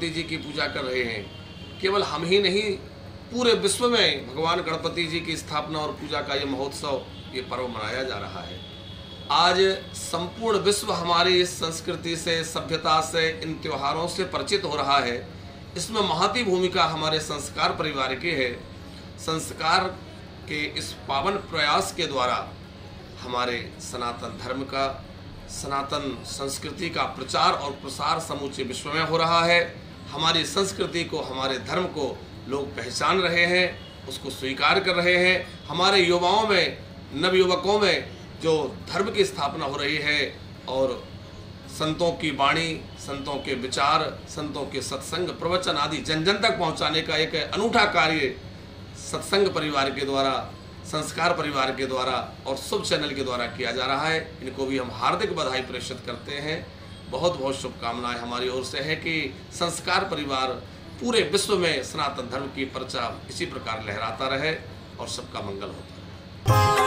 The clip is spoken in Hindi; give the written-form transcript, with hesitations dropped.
गणपति जी की पूजा कर रहे हैं। केवल हम ही नहीं, पूरे विश्व में भगवान गणपति जी की स्थापना और पूजा का ये महोत्सव, ये पर्व मनाया जा रहा है। आज संपूर्ण विश्व हमारी इस संस्कृति से, सभ्यता से, इन त्योहारों से परिचित हो रहा है। इसमें महती भूमिका हमारे संस्कार परिवार की है। संस्कार के इस पावन प्रयास के द्वारा हमारे सनातन धर्म का, सनातन संस्कृति का प्रचार और प्रसार समूचे विश्व में हो रहा है। हमारी संस्कृति को, हमारे धर्म को लोग पहचान रहे हैं, उसको स्वीकार कर रहे हैं। हमारे युवाओं में, नवयुवकों में जो धर्म की स्थापना हो रही है और संतों की वाणी, संतों के विचार, संतों के सत्संग, प्रवचन आदि जन जन तक पहुंचाने का एक अनूठा कार्य सत्संग परिवार के द्वारा, संस्कार परिवार के द्वारा और शुभ चैनल के द्वारा किया जा रहा है। इनको भी हम हार्दिक बधाई प्रेषित करते हैं। बहुत बहुत शुभकामनाएं हमारी ओर से है कि संस्कार परिवार पूरे विश्व में सनातन धर्म की परचम इसी प्रकार लहराता रहे और सबका मंगल होता रहे।